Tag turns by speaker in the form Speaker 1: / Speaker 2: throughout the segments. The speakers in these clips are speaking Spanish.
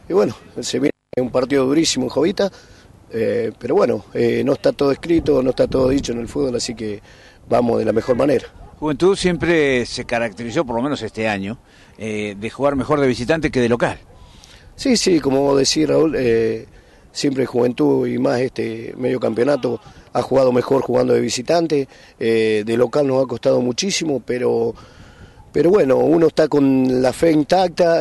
Speaker 1: y bueno, se viene un partido durísimo en Jovita, pero bueno, no está todo escrito, no está todo dicho en el fútbol, así que vamos de la mejor manera.
Speaker 2: Juventud siempre se caracterizó, por lo menos este año, de jugar mejor de visitante que de local.
Speaker 1: Sí, como decía Raúl, siempre Juventud y más este medio campeonato ha jugado mejor jugando de visitante, de local nos ha costado muchísimo, pero bueno, uno está con la fe intacta,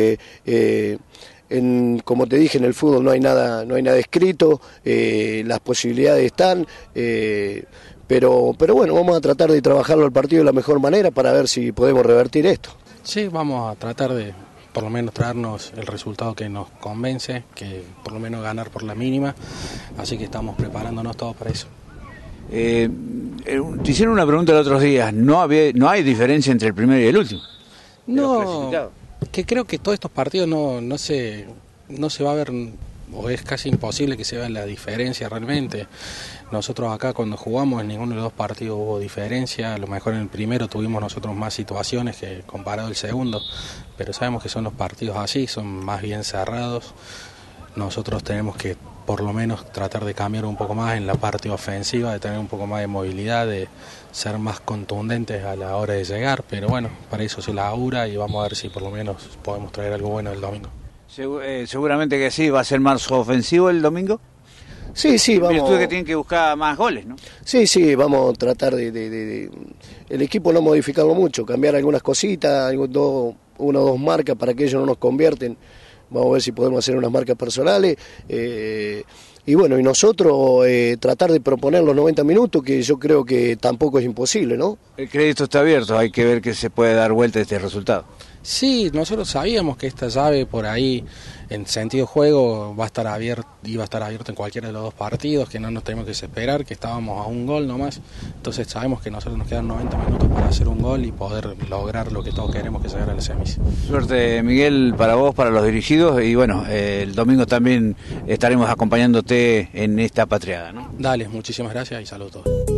Speaker 1: como te dije, en el fútbol no hay nada escrito, las posibilidades están, pero bueno, vamos a tratar de trabajarlo al partido de la mejor manera para ver si podemos revertir esto.
Speaker 3: Sí, vamos a tratar de por lo menos traernos el resultado que nos convence, que por lo menos ganar por la mínima, así que estamos preparándonos todos para eso.
Speaker 2: Te hicieron una pregunta el otro día, no hay diferencia entre el primero y el último.
Speaker 3: No, que creo que todos estos partidos no se va a ver, o es casi imposible que se vea la diferencia realmente. Nosotros acá cuando jugamos en ninguno de los dos partidos hubo diferencia, a lo mejor en el primero tuvimos nosotros más situaciones que comparado el segundo, pero sabemos que son los partidos así, son más bien cerrados. Nosotros tenemos que por lo menos tratar de cambiar un poco más en la parte ofensiva, de tener un poco más de movilidad, de ser más contundentes a la hora de llegar, pero bueno, para eso se labura y vamos a ver si por lo menos podemos traer algo bueno el domingo.
Speaker 2: Seguramente que sí, va a ser más ofensivo el domingo.
Speaker 1: Sí, vamos.
Speaker 2: En virtud de que tienen que buscar más goles, ¿no?
Speaker 1: Sí, vamos a tratar de el equipo no modificarlo mucho, cambiar algunas cositas, una o dos marcas para que ellos no nos convierten. Vamos a ver si podemos hacer unas marcas personales. Y bueno, y nosotros tratar de proponer los 90 minutos, que yo creo que tampoco es imposible, ¿no?
Speaker 2: El crédito está abierto, hay que ver que se puede dar vuelta a este resultado.
Speaker 3: Sí, nosotros sabíamos que esta llave por ahí, en sentido juego, iba a estar abierto en cualquiera de los dos partidos, que no nos tenemos que desesperar, que estábamos a un gol nomás. Entonces sabemos que nosotros nos quedan 90 minutos para hacer un gol y poder lograr lo que todos queremos, que es llegar a la semis.
Speaker 2: Suerte, Miguel, para vos, para los dirigidos, y bueno, el domingo también estaremos acompañándote en esta patriada, ¿no?
Speaker 3: Dale, muchísimas gracias y saludos a todos.